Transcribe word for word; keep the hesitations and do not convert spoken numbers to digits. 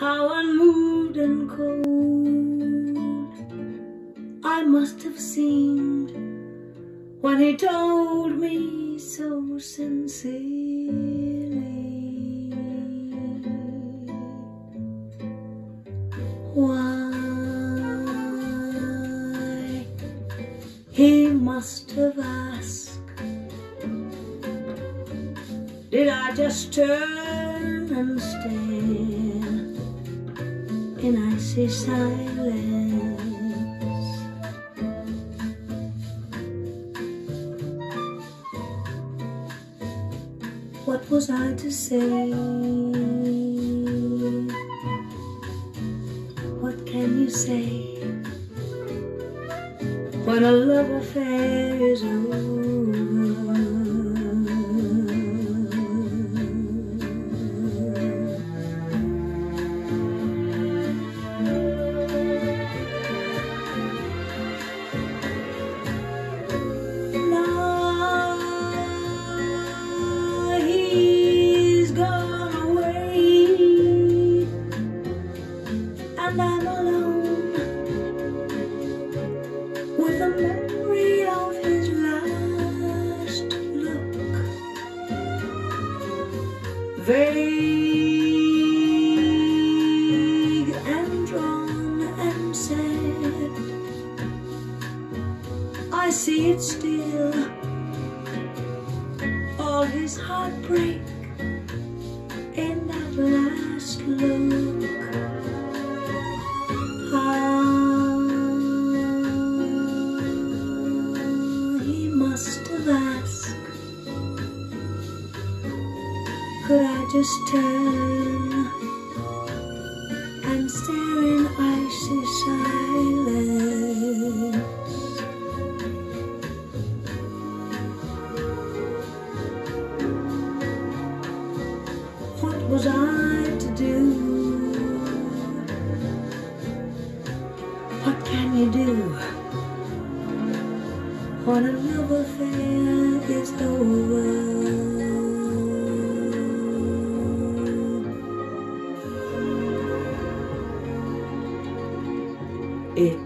How unmoved and cold I must have seemed when he told me so sincerely. Why, he must have asked, did I just turn and stare in icy silence? What was I to say? What can you say when a love affair is over? And I'm alone with the memory of his last look, vague and drawn and sad. I see it still, all his heartbreak in that last look. Must have asked, could I just turn and stare in icy silence? What was I to do? What can you do when a love affair is over? It